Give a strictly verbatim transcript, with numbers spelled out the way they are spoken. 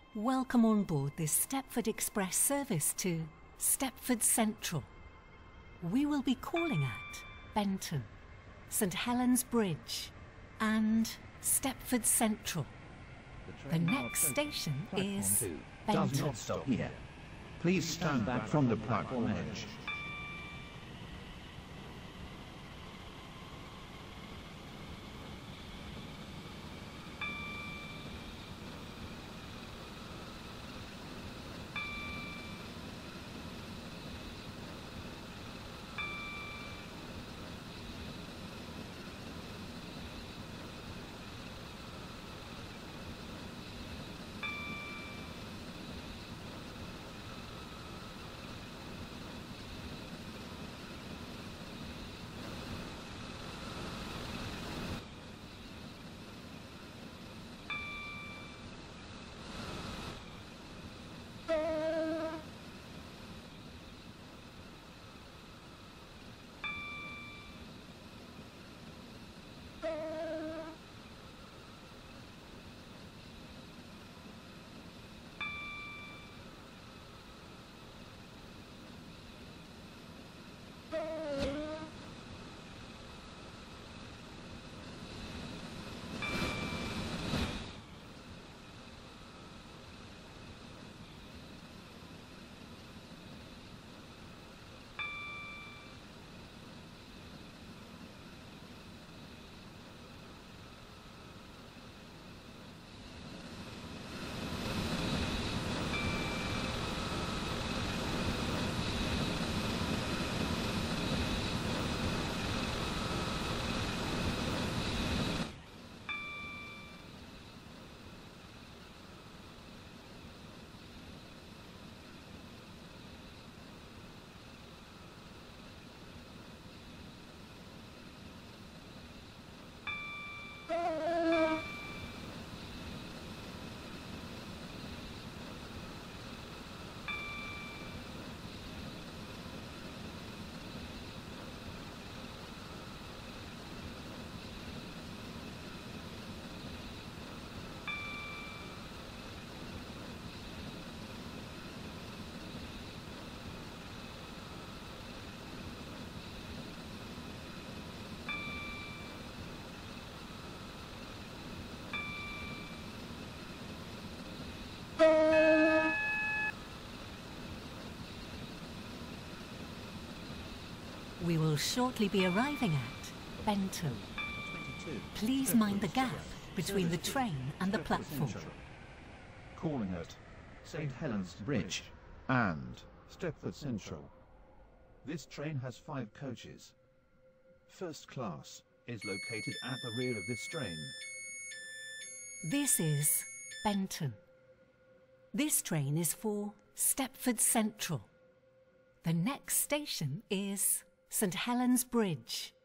Welcome on board this Stepford Express service to Stepford Central. We will be calling at Benton, St Helens Bridge and Stepford Central. The next station is Benton. Does not stop here. Please stand back from the platform edge. We will shortly be arriving at Benton. Please mind the gap between the train and the platform. Calling at St Helens Bridge and Stepford Central. This train has five coaches. First class is located at the rear of this train. This is Benton. This train is for Stepford Central. The next station is St Helens Bridge.